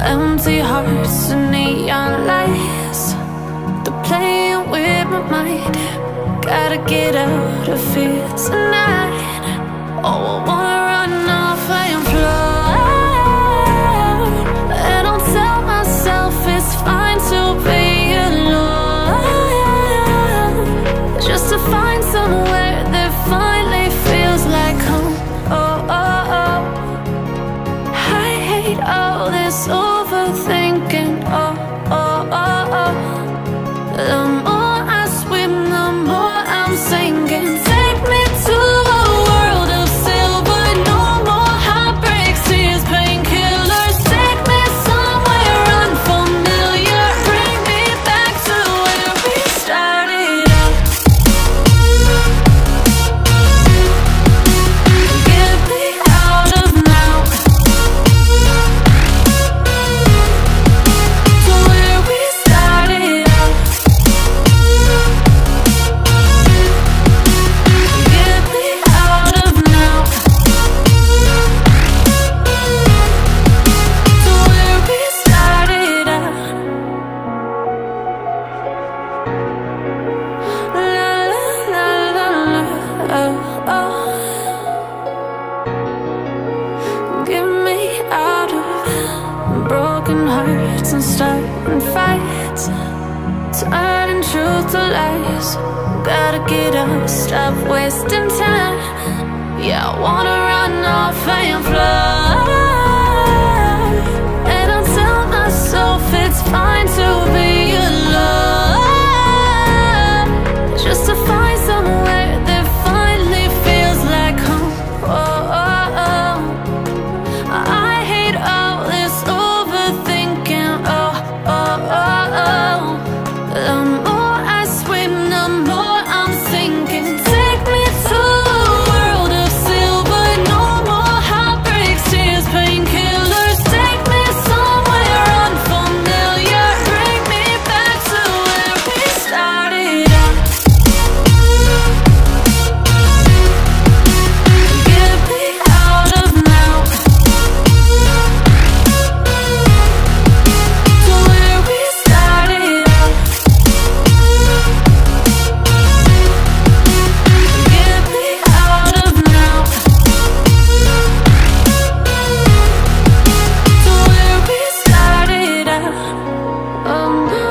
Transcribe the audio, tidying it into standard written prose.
Empty hearts and neon lights, they're playing with my mind. Gotta get out of here tonight. Oh, I wanna run off and fly. And I'll tell myself it's fine to be alone, just to find somewhere that finally feels like home. Oh, oh, oh. I hate all this overthinking. Oh, oh, oh, oh. The more I swim, the more I'm sinking. Take me to a world of silver, no more heartbreaks, tears, painkillers. Take me somewhere unfamiliar, bring me back to where we started out. Get me out of now, to where we started out. Get me out of now, to where we started out. La la la la la, oh, oh. Get me out of broken hearts and starting fights, turning truth to lies. Gotta get up, stop wasting time. Yeah, I wanna run off and fly. And I'll tell myself it's fine to be alone, just to find somewhere that finally feels like home. Oh, oh, oh. I hate all this overthinking. Oh, oh, oh, oh. The more I swim, the more I'm sinking. Take me to a world of silver, no more heartbreaks, tears, painkillers. Take me somewhere unfamiliar, bring me back to where we started out. Get me out of now, to where we started out. Get me out of now, to where we started out. Oh no.